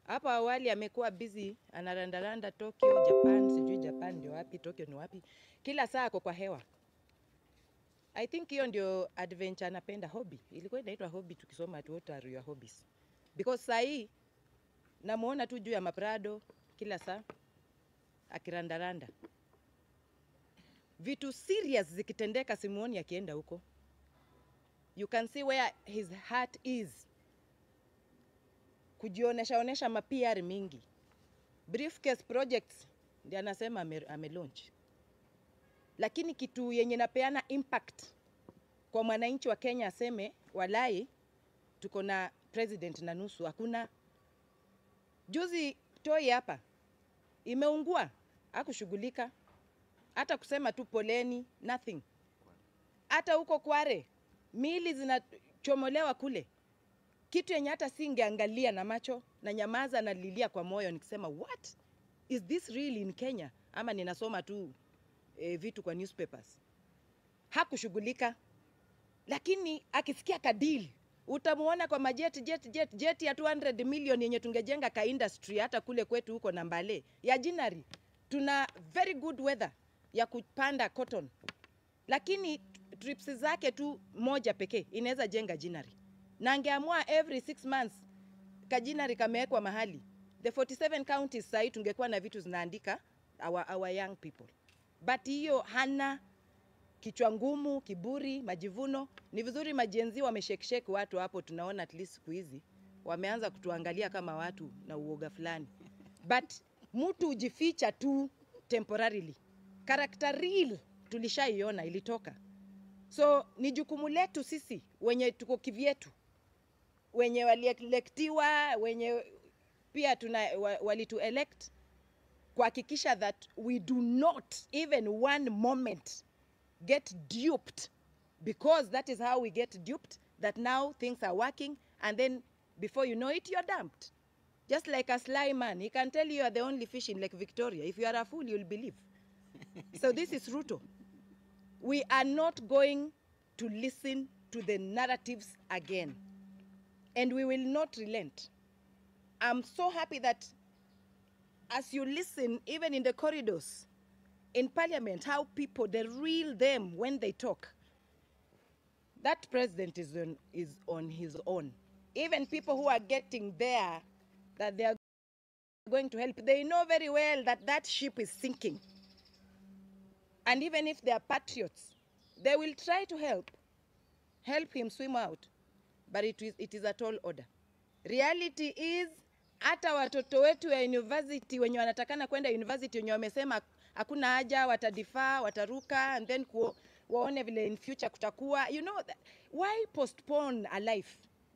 Hapa awali amekuwa busy anarandaranda Tokyo, Japan, sijui Japan ndio wapi, Tokyo ni wapi. Kila saa ako kwa hewa. I think hiyo ndio adventure anapenda, hobby. Ilikuwa inaitwa hobby tukisoma at what are your hobbies. Because saa hii namuona tu juu ya maprado kila saa akirandaranda. Vitu serious zikitendeka simuoni akienda huko. You can see where his heart is. Kujionesha ma PR mingi. Briefcase projects ndio anasema ame-launch. Lakini kitu yenye napeana impact kwa mwananchi wa Kenya aseme walai tuko na president na nusu, hakuna. Juzi Toi hapa imeungua, hakushughulika. Hata kusema tu poleni, nothing. Hata huko Kware mili zinachomolewa kule, kitu yenye hata singeangalia na macho na nyamaza na lilia kwa moyo nikisema what is this really in Kenya, ama ninasoma tu vitu kwa newspapers. Hakushughulika. Lakini akisikia kadili utamuona kwa majet jet ya 200 million yenye tungejenga ka industry hata kule kwetu huko na Mbale ya Jinari. Tuna very good weather ya kupanda cotton. Lakini trips zake tu moja pekee inaweza jenga Jinari. Na angeamua every 6 months kajinari kamewekwa mahali. The 47 counties sasa tungekuwa na vitu zinaandika our young people. But hiyo hana, kichwa ngumu, kiburi, majivuno. Ni vizuri majenzi wameshekesheke watu hapo, tunaona at least siku hizi wameanza kutuangalia kama watu na uoga fulani. But mtu ujificha tu temporarily. Character real tulishaiona ilitoka. So ni jukumu letu sisi wenye tuko kivyetu, wenye walielektiwa, wenye pia walitu elect, kuhakikisha that we do not even one moment get duped, because that is how we get duped, that now things are working and then before you know it you're dumped. Just like a sly man, he can tell you are the only fish in Lake Victoria. If you are a fool, you'll believe. So this is Ruto. We are not going to listen to the narratives again. And we will not relent. I'm so happy that as you listen, even in the corridors, in parliament, how people, the real them when they talk, that president is on his own. Even people who are getting there, that they are going to help, they know very well that that ship is sinking. And even if they are patriots, they will try to help him swim out. But it is a tall order. Reality is, hata watoto wetu ya university wenye wanatakana kwenda university wenye wamesema hakuna haja, watadifaa, wataruka, and then waone vile in future kutakuwa. You know, why postpone a life?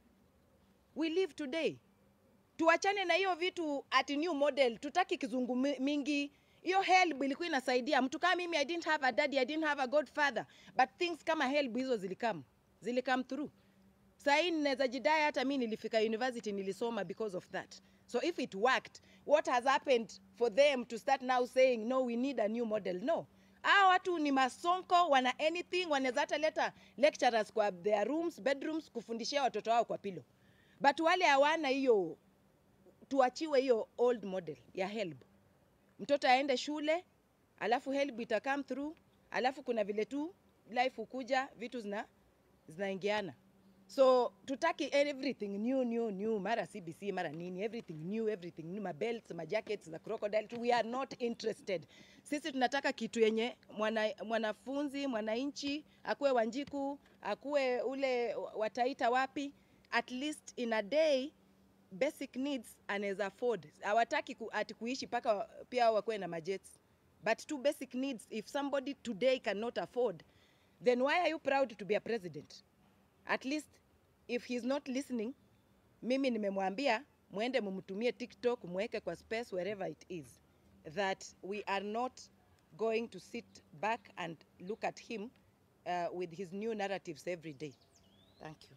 We live today. Tuachane na hiyo vitu at new model, tutaki kizungu mingi. Hiyo help ilikuwa inasaidia. Mtu kama mimi, I didn't have a daddy, I didn't have a godfather. But things kama help hizo zilikam through. Sahi ninaweza jidai hata mimi nilifika university nilisoma because of that. So if it worked, what has happened for them to start now saying, no, we need a new model? No. Hao watu ni masonko, wana anything, wanaweza hata leta lecturers kwa their rooms, bedrooms, kufundishia watoto wao kwa pilo. But wale hawana hiyo, tuachiwe hiyo old model ya help. Mtoto aende shule, alafu help ita come through, alafu kuna vile tu life ukuja, vitu zinaingiana. So tutaki everything new, mara CBC, mara nini, everything new, ma belts, ma jackets, za crocodile. We are not interested. Sisi tunataka kitu yenye mwanafunzi, mwananchi, akuwe Wanjiku, akuwe ule wataita wapi, at least in a day basic needs anaweza afford. Hawataki kuishi paka pia wakuwe na majets. But two basic needs, if somebody today cannot afford, then why are you proud to be a president? At least if he's not listening, mimi nimemwambia muende mumtumie TikTok, muweke kwa space, wherever it is, that we are not going to sit back and look at him with his new narratives every day. Thank you.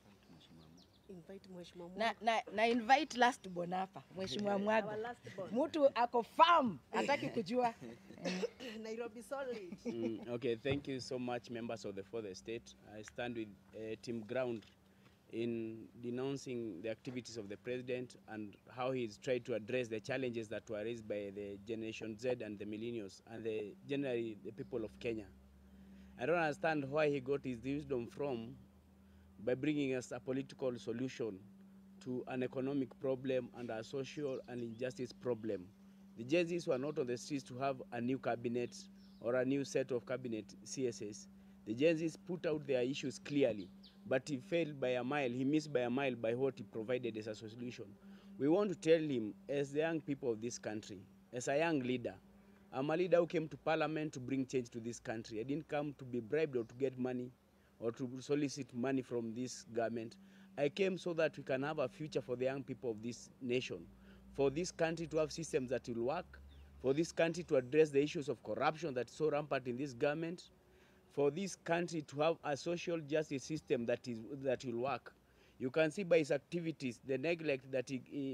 Invite Mheshimiwa Mwago. Na invite last born hapa, Mheshimiwa Mwago. Mtu ako farm, hataki kujua. Nairobi solid. Okay, thank you so much, members of the fourth estate. I stand with Team Ground in denouncing the activities of the president and how he's tried to address the challenges that were raised by the Generation Z and the millennials and generally the people of Kenya. I don't understand why he got his wisdom from by bringing us a political solution to an economic problem and a social and injustice problem. The Gen Zs were not on the streets to have a new cabinet or a new set of cabinet CSS. The Gen Zs put out their issues clearly, but he failed by a mile, he missed by a mile by what he provided as a solution. We want to tell him, as the young people of this country, as a young leader, I'm a leader who came to parliament to bring change to this country. I didn't come to be bribed or to get money or to solicit money from this government. I came so that we can have a future for the young people of this nation, for this country to have systems that will work, for this country to address the issues of corruption that's so rampant in this government, for this country to have a social justice system that will work. You can see by his activities the neglect that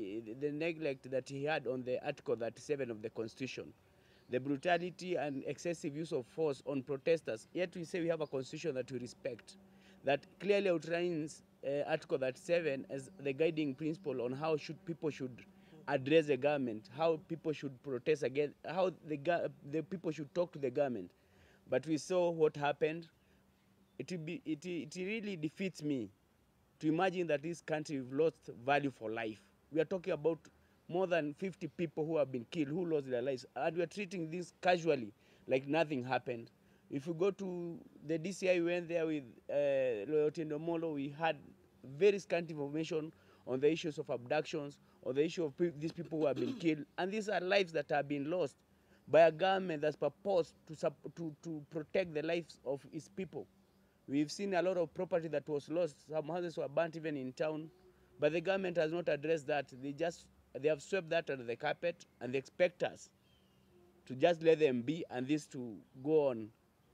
he had on the Article 37 of the Constitution, the brutality and excessive use of force on protesters. Yet we say we have a constitution that we respect, that clearly outlines Article 37 as the guiding principle on how people should address the government, how people should protest against, how the people should talk to the government. But we saw what happened. It really defeats me to imagine that this country have lost value for life. We are talking about more than 50 people who have been killed, who lost their lives, and we are treating this casually, like nothing happened. If you go to the DCI, we went there with Loyalty Ndomolo, we had very scant information on the issues of abductions, or the issue of these people who have been killed, and these are lives that have been lost by a government that's proposed to protect the lives of its people. We've seen a lot of property that was lost. Some houses were burnt even in town, but the government has not addressed that. They have swept that under the carpet, and they expect us to just let them be and this to go on.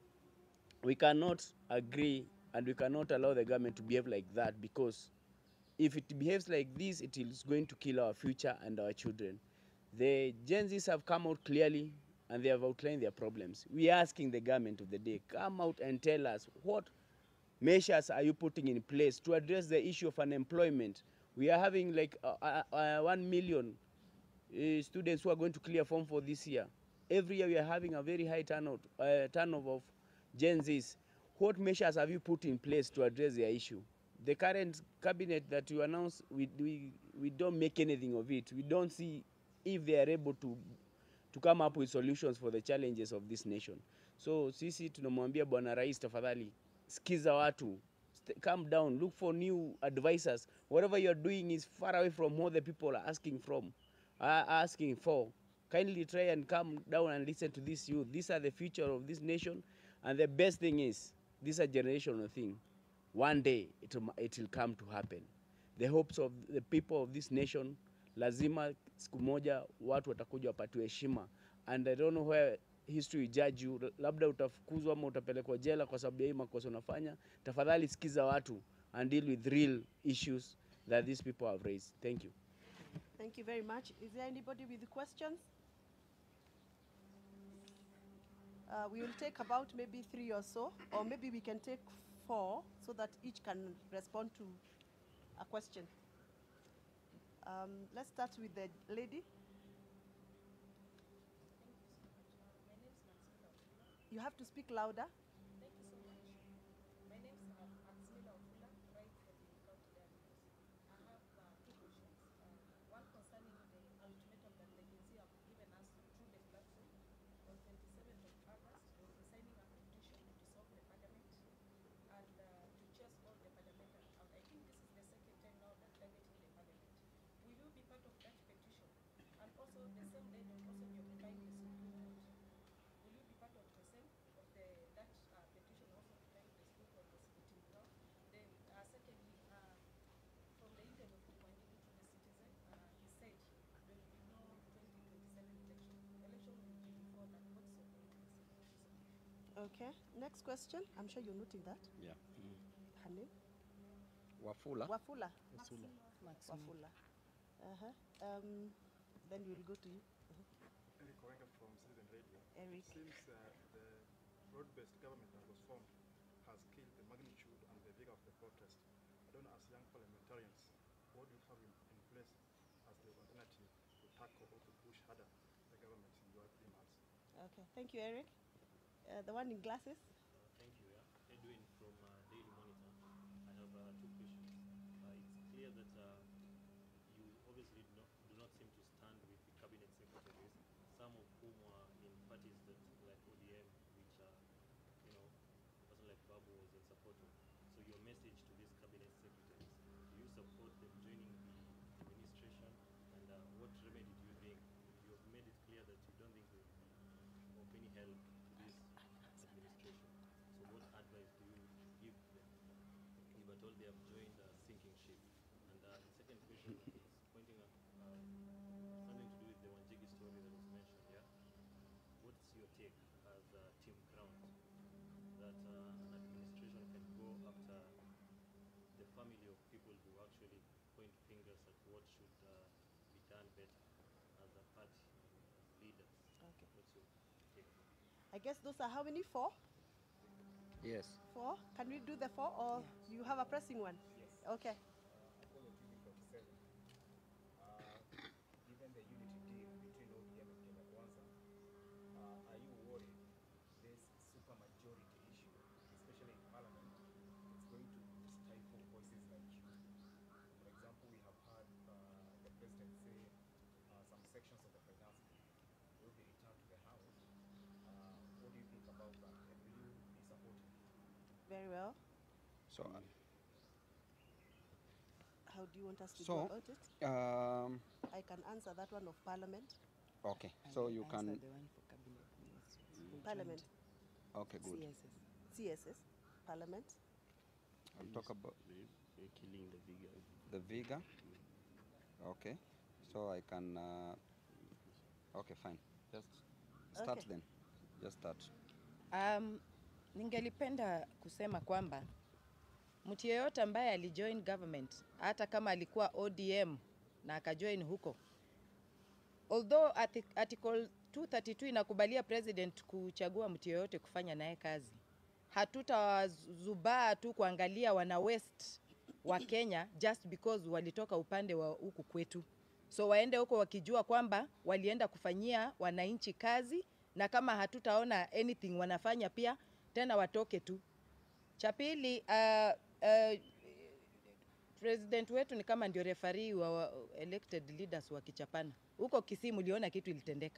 We cannot agree, and we cannot allow the government to behave like that, because if it behaves like this, it is going to kill our future and our children. The Gen Zs have come out clearly and they have outlined their problems. We are asking the government of the day, come out and tell us what measures are you putting in place to address the issue of unemployment. We are having like 1 million students who are going to clear form for this year. Every year we are having a very high turnover of Gen Zs. What measures have you put in place to address their issue? The current cabinet that you announced, we don't make anything of it. We don't see if they are able to come up with solutions for the challenges of this nation. So sisi tunamwambia Bwana Rais, tafadhali sikiza watu, calm down, look for new advisors. Whatever you are doing is far away from what the people are asking for. Kindly try and calm down and listen to this youth. These are the future of this nation, and the best thing is, this is a generational thing. One day it will come to happen. The hopes of the people of this nation, lazima siku moja watu watakuja wapatiwe heshima, and I don't know where history will judge you. Labda utafukuzwa ama utapelekwa jela kwa sababu ya hii makosa unafanya. Tafadhali sikiza watu and deal with real issues that these people have raised. Thank you. Thank you very much. Is there anybody with questions? We will take about maybe 3 or so, or maybe we can take 4 so that each can respond to a question. Let's start with the lady. You have to speak louder. Thank you so much. My name is Maximila Ofula, right from the county diocese. I have 2 questions. One concerning the ultimatum that the Gen Z have given us through the platform. On 27th of August, they will be signing a petition to dissolve the parliament and to chase all the parliamentarians out. I think this is the second time now that targeting the parliament. Will you be part of that petition? And also the same day they will also be occupying the Supreme Court. Will you be part of the same that petition also occupying the Supreme Court was 14 now? Then secondly, from the interview of Kimwangini to the Citizen, he said there will be no 2027 election. Election will be before that. What's your point? Okay. Next question. I'm sure you're noting that. Yeah. Her name? Wafula. Wafula. Wasula. Wafula. Then we'll go to you. Eric Owenga from Citizen Radio. Eric. Since the broad-based government that was formed has killed the magnitude and the vigor of the protest, don't know, as young parliamentarians, what do you have in place as the alternative to tackle or to push harder the government in your 3 months? Okay, thank you, Eric. The one in glasses. Thank you. Yeah. Edwin from Daily Monitor. I have 2 questions. It's clear that you obviously do not seem to stand with the cabinet secretaries, some of whom are in parties that like ODM, which you know, a person like Babu was in support of. So your message to these cabinet secretaries, do you support them joining the administration? And what remedy do you think? You have made it clear that you don't think they will be of any help to this administration. So what advice do you give them if at all they have joined a sinking ship? And the second question is pointing at something to do with the Wanjigi story that was mentioned. Yeah, what's your take as Team Ground that an administration can go after the family of people who actually point fingers at what should be done better as a party and as leaders? Okay. What's your take? I guess those are how many? 4? Yes. 4? Can we do the 4 or you have a pressing one? Yes. Okay. Apollo TV 47. Given the unity deal between ODM and Kenya Kwanza, are you worried this supermajority issue, especially in Parliament, is going to stifle voices like you? For example, we have heard the President say some sections of the finance bill will be returned to the House. What do you think about that? And will you be supporting it? Very well. So, How do you want us to So, go about it? um, I can answer that one of Parliament. okay. And So then you answer can. the one for cabinet ministers who Parliament. joined Okay, good. CSS. CSS. Parliament. I'll talk about They're killing the bigger. the Viga. Okay. So I can. Okay, fine. Just start Okay. then. Just start. Ningelipenda kusema kwamba mtu yeyote ambaye alijoin government hata kama alikuwa ODM na akajoin huko, although article 232 inakubalia president kuchagua mtu yeyote kufanya naye kazi, hatutazubaa tu kuangalia wana west wa Kenya just because walitoka upande wa huku kwetu. So waende huko wakijua kwamba walienda kufanyia wananchi kazi, na kama hatutaona anything wanafanya pia tena watoke tu. Cha pili, president wetu ni kama ndio referee wa elected leaders wa kichapana. Huko Kisii mliona kitu ilitendeka.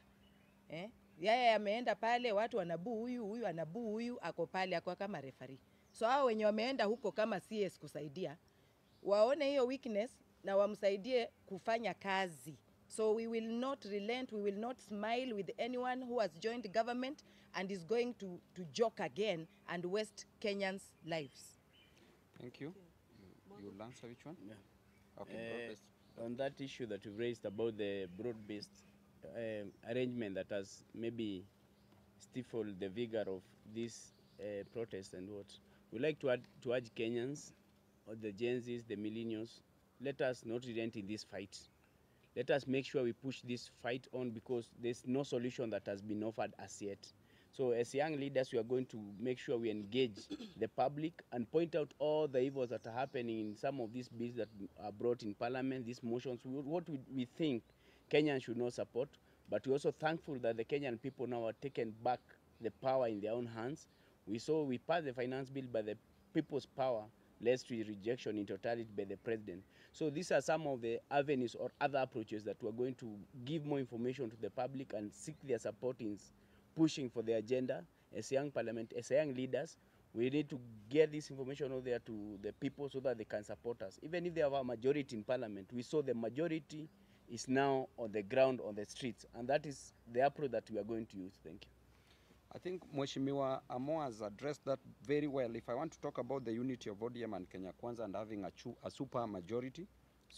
Yeye ameenda pale, watu wanabuu huyu, huyu anabuu huyu, ako pale ako kama referee. So hao wenye wameenda huko kama CS kusaidia, waone hiyo weakness na wamsaidie kufanya kazi. So we will not relent, we will not smile with anyone who has joined government and is going to joke again and waste Kenyans' lives. Thank you. You'll answer which one? Yeah. Okay, broad-based. On that issue that you've raised about the broad-based arrangement that has maybe stifled the vigor of this protest and what, we like to urge Kenyans, or the Gen Zs, the millennials, let us not relent in this fight. Let us make sure we push this fight on, because there's no solution that has been offered as yet. So as young leaders, we are going to make sure we engage the public and point out all the evils that are happening in some of these bills that are brought in Parliament, these motions, what we think Kenyans should not support. But we're also thankful that the Kenyan people now are taken back the power in their own hands. We passed the finance bill by the people's power, led to rejection in totality by the president. So these are some of the avenues or other approaches that we're going to give more information to the public and seek their support in pushing for the agenda. As young parliament, as young leaders, we need to get this information out there to the people so that they can support us. Even if they have a majority in parliament, we saw the majority is now on the ground, on the streets, and that is the approach that we are going to use. Thank you. I think Mheshimiwa Amo has addressed that very well. If I want to talk about the unity of ODM and Kenya Kwanza and having a super majority,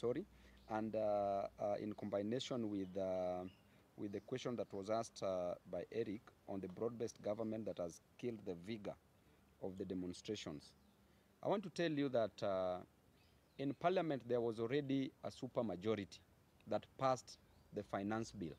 and in combination with the question that was asked by Eric on the broad-based government that has killed the vigor of the demonstrations, I want to tell you that in Parliament there was already a super majority that passed the finance bill.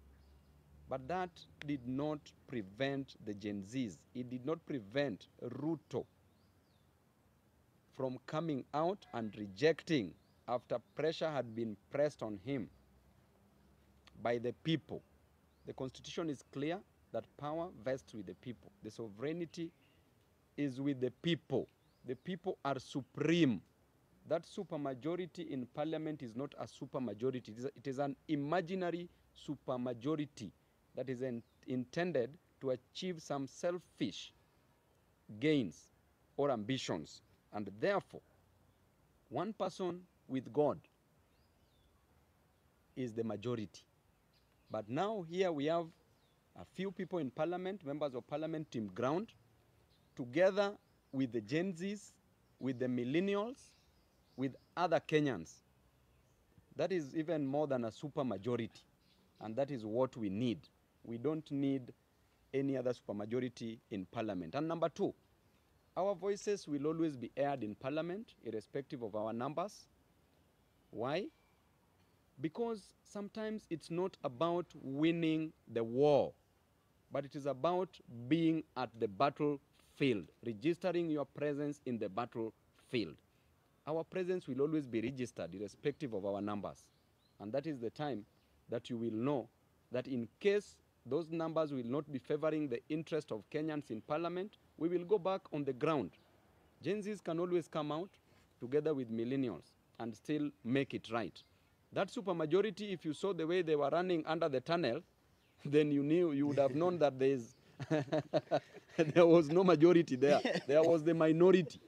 But that did not prevent the Gen Zs. It did not prevent Ruto from coming out and rejecting after pressure had been pressed on him by the people. The Constitution is clear that power vests with the people. The sovereignty is with the people. The people are supreme. That supermajority in parliament is not a supermajority. It is an imaginary supermajority that is intended to achieve some selfish gains or ambitions. And therefore, one person with God is the majority. But now here we have a few people in parliament, members of parliament, Team Ground, together with the Gen Zs, with the millennials, with other Kenyans. That is even more than a supermajority, and that is what we need. We don't need any other supermajority in parliament. And number two, our voices will always be heard in parliament, irrespective of our numbers. Why? Because sometimes it's not about winning the war, but it is about being at the battlefield, registering your presence in the battlefield. Our presence will always be registered, irrespective of our numbers. And that is the time that you will know that in case those numbers will not be favoring the interest of Kenyans in parliament, we will go back on the ground. Gen Zs can always come out together with millennials and still make it right. That supermajority, if you saw the way they were running under the tunnel, then you would have known that there was no majority there. There was the minority.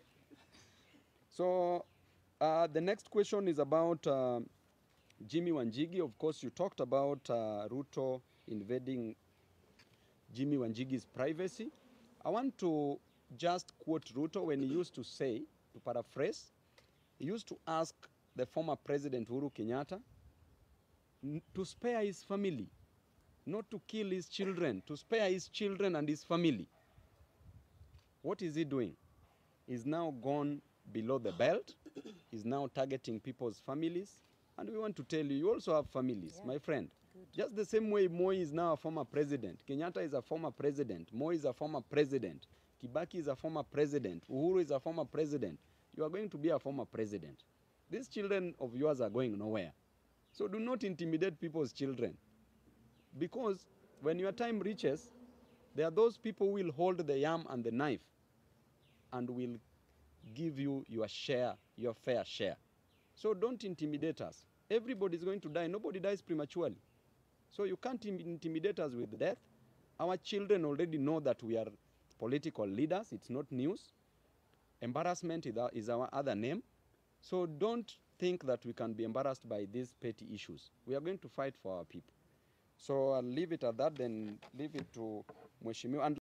So the next question is about Jimmy Wanjigi. Of course, you talked about Ruto invading Jimmy Wanjigi's privacy. I want to just quote Ruto when he used to say, to paraphrase, he used to ask the former President Uhuru Kenyatta to spare his family, not to kill his children, to spare his children and his family. What is he doing? He's now gone below the belt. He's now targeting people's families. And we want to tell you, you also have families, my friend. Just the same way Moi is now a former president, Kenyatta is a former president, Moi is a former president, Kibaki is a former president, Uhuru is a former president. You are going to be a former president. These children of yours are going nowhere. So do not intimidate people's children. Because when your time reaches, there are those people who will hold the yam and the knife and will give you your share, your fair share. So don't intimidate us. Everybody is going to die. Nobody dies prematurely. So you can't intimidate us with death. Our children already know that we are political leaders. It's not news. Embarrassment is our other name. So don't think that we can be embarrassed by these petty issues. We are going to fight for our people. So I'll leave it at that, then leave it to Mheshimiwa.